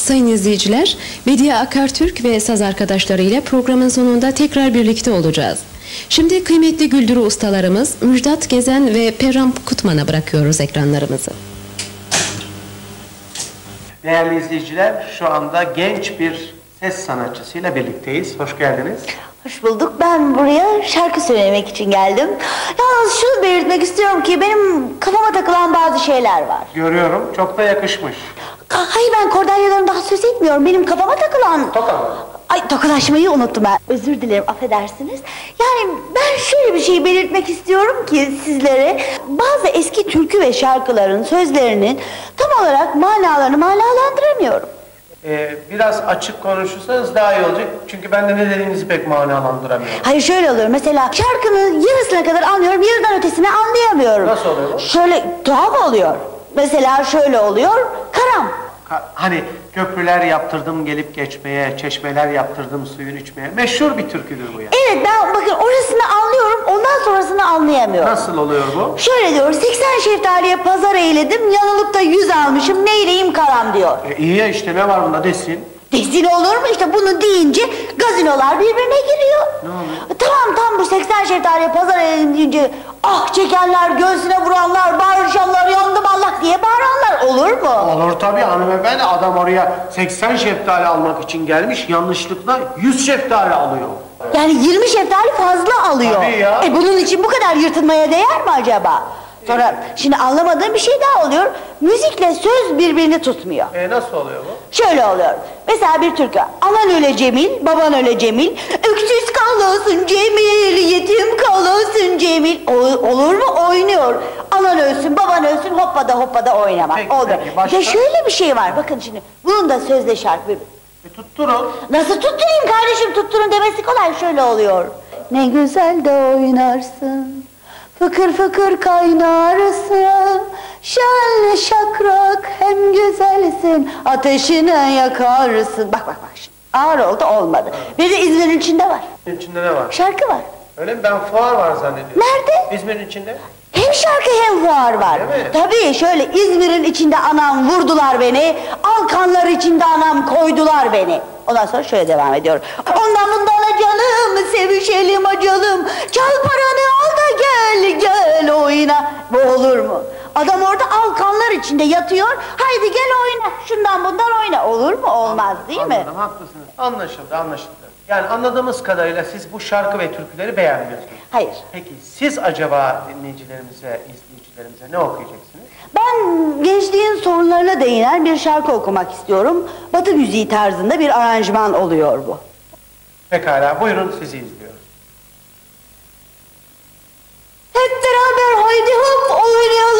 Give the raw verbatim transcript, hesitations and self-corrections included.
Sayın izleyiciler, Bediye Akartürk ve saz arkadaşları ile programın sonunda tekrar birlikte olacağız. Şimdi kıymetli güldürü ustalarımız Müjdat Gezen ve Perram Kutman'a bırakıyoruz ekranlarımızı. Değerli izleyiciler, şu anda genç bir ses sanatçısıyla birlikteyiz. Hoş geldiniz. Hoş bulduk. Ben buraya şarkı söylemek için geldim. Yalnız şunu belirtmek istiyorum ki benim kafama takılan bazı şeyler var. Görüyorum, çok da yakışmış. Hayır, ben kordalyadan daha söz etmiyorum. Benim kafama takılan... Toka mı? Ay, tokalaşmayı unuttum ben. Özür dilerim, affedersiniz. Yani ben şöyle bir şey belirtmek istiyorum ki sizlere... Bazı eski türkü ve şarkıların sözlerinin tam olarak manalarını manalandıramıyorum. Ee, biraz açık konuşursanız daha iyi olacak. Çünkü ben de ne dediğinizi pek manalandıramıyorum. Hayır, şöyle oluyor. Mesela şarkının yarısına kadar anlıyorum, yarıdan ötesini anlayamıyorum. Nasıl oluyor bu? Şöyle tuhaf oluyor. Mesela şöyle oluyor, karam. Ka hani köprüler yaptırdım gelip geçmeye, çeşmeler yaptırdım suyun içmeye. Meşhur bir türküdür bu ya. Evet, ben bakın orasını anlıyorum, ondan sonrasını anlayamıyorum. Nasıl oluyor bu? Şöyle diyor, seksen şeftaliye pazar eyledim, yanılıp da yüz almışım, neyleyim karam diyor. E, iyi ya işte, ne var bunda desin. Desin olur mu? İşte bunu deyince gazinolar birbirine giriyor. Ne oluyor? Tamam, tam bu seksen şeftaliye pazar eyledim deyince ah çekenler, göğsüne vuranlar, bağırışanlar, yandım Allah diye bağıranlar olur mu? Olur tabii hanımefendi, adam oraya seksen şeftali almak için gelmiş, yanlışlıkla yüz şeftali alıyor. Yani yirmi şeftali fazla alıyor. Tabii ya. E bunun için bu kadar yırtınmaya değer mi acaba? Sonra şimdi anlamadığım bir şey daha oluyor. Müzikle söz birbirini tutmuyor. E nasıl oluyor bu? Şöyle oluyor. Mesela bir türkü. Anan öyle Cemil, baban öyle Cemil. Öksüz kalasın Cemil, yetim kalasın Cemil. O, olur mu? Oynuyor. Anan ölsün, baban ölsün, hoppada hoppada oynamak. Peki, Olur. peki, başka? İşte şöyle bir şey var. Bakın şimdi. Bunun da sözle şarkı. E tutturun. Nasıl tutturayım kardeşim? Tutturun demesi kolay. Şöyle oluyor. Ne güzel de oynarsın, fıkır fıkır kaynarsın, şen şakrak hem güzelsin, ateşine yakarsın. Bak bak bak şimdi. Ağır oldu, olmadı. Bir de İzmir'in içinde var. İçinde ne var? Şarkı var. Öyle mi? Ben fuar var zannediyorum. Nerede? İzmir'in içinde. Hem şarkı hem fuar var. Değil mi? Tabii, şöyle İzmir'in içinde anam vurdular beni, Alkanlar içinde anam koydular beni. Ondan sonra şöyle devam ediyorum. Ondan bundan canım, sevişelim acalım, çal paranı al da gel, gel oyna. Bu olur mu? Adam orada Alkanlar içinde yatıyor, haydi gel oyna, şundan bundan oyna. Olur mu? Olmaz değil mi? Anladım, haklısınız. Anlaşıldı, anlaşıldı. Yani anladığımız kadarıyla siz bu şarkı ve türküleri beğenmiyorsunuz. Hayır. Peki siz acaba dinleyicilerimize, izleyicilerimize ne okuyacaksınız? Ben gençliğin sorunlarına değinen bir şarkı okumak istiyorum. Batı müziği tarzında bir aranjman oluyor bu. Pekala, buyurun sizi izliyoruz. Hep beraber haydi hop oynayalım.